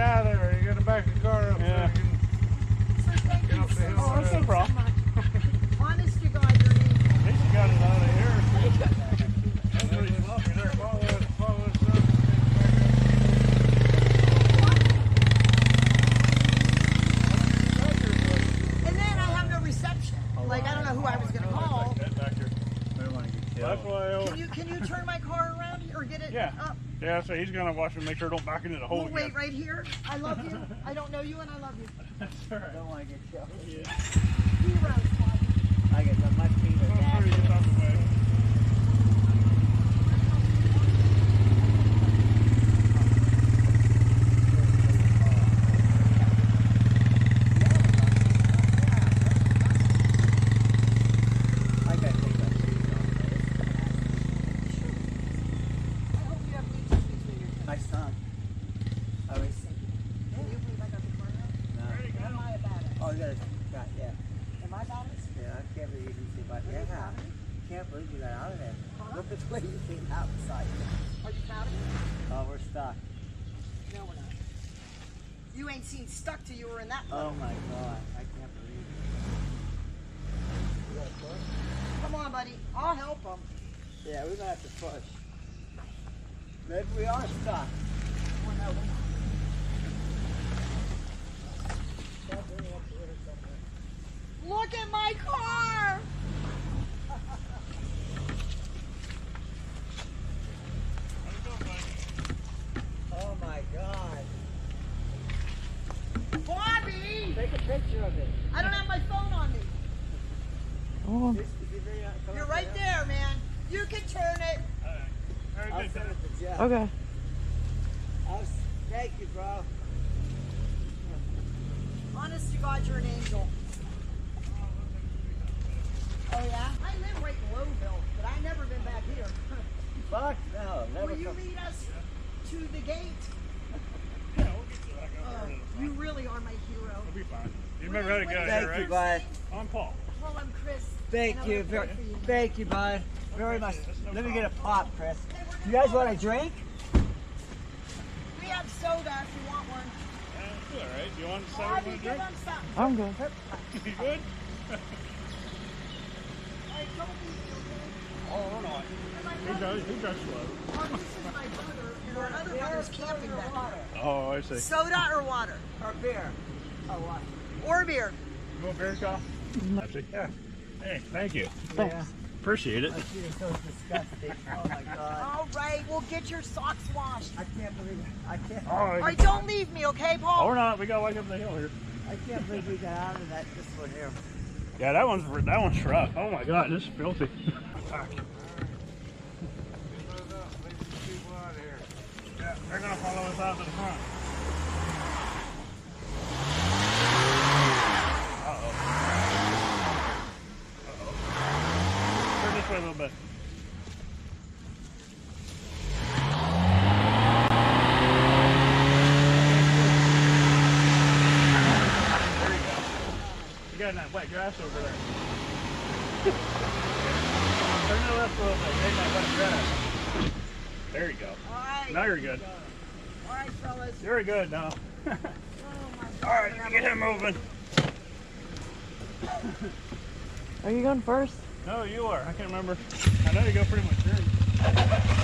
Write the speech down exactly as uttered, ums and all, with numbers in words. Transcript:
out of there. You gotta back the car up Yeah. so you can So thank get you up the so hill. Oh, that's no much. problem. Honest to God, your name. At least you got it out of here. That's pretty sloppy there. Follow it, follow it, sir. And then I have no reception. Like, I don't know who I was going to call. Back here. That's why I Can you can you turn my car around or get it Yeah. up? Yeah, so he's gonna watch and make sure it don't back into the hole We'll again. wait right here. I love you. I don't know you and I love you. That's all right. I don't want to get killed. Heroes, Bobby. I get the much feet Oh, of sorry, gas. get out of the way. I got to take that shoes off. I hope you have leeches between your toes. My son. I was. Can you believe I got the car out? No. Am I a badass? Oh, you got to. Got, yeah. Am I badass? Yeah, I can't believe you can see my. Are you Yeah. proud of me? Can't believe you got out of there. Huh? Look at the way you came outside. Are you proud of me? Oh, we're stuck. No, we're not. You ain't seen stuck till you were in that Oh puddle. my God. I can't believe it. Come on, buddy. I'll help him. Yeah, we're going to have to push. Maybe we are stuck. Oh, no, we're not. Look at my car! Oh my God. Bobby! Take a picture of it. I don't have my phone on me. Oh, This, is it very, uh, come You're up right there, man. You can turn it. very I'll good. send it to Jeff. Okay. I'll, s- thank you, bro. Honest to God, you're an angel. Oh, yeah? I live right in Lowville, but I've never been back here. Fuck no. Never Will you come. lead us to the gate? Yeah, we'll get you back up Oh, there to the you front. really are my hero. We'll be fine. You remember how to get out Thank here, you, right? bud. I'm Paul. Well, I'm Chris. Thank and I'm you. gonna Very, pray for you. thank you, bud. Very much. Let me get a pop, Chris. You guys want a drink? We have soda if you want one. Yeah, it's all right. You want to Bobby, say give drink? them something. I'm good. You good? Hey, don't leave me, okay? Oh, we're not. And my He brother- drives, he drives slow. Oh, this is my brother, and our other brother's camping back there. Oh, I see. Soda or water? Or beer? Oh, what? Or beer. You want beer, Kyle? Actually, yeah. Hey, thank you. Yeah. Appreciate it. I see you're so disgusting. Oh my God. All right, we'll get your socks washed. I can't believe it. I can't. Oh, All right, don't leave me, okay, oh, Paul? we're not. We got to walk up the hill here. I can't believe we got out of that. This one here. Yeah, that one's that one's rough. Oh my God, this is filthy. Fuck. Yeah, they're gonna follow us out to the front. Uh-oh. Uh-oh. Turn this way a little bit. There you go. You got that wet grass over there. Turn it left a little bit. Take that wet grass. There you go. All right. Now you're good. All right, fellas. You're good now. Oh, my God. All right, get him moving. Are you going first? No, you are. I can't remember. I know you go pretty much soon.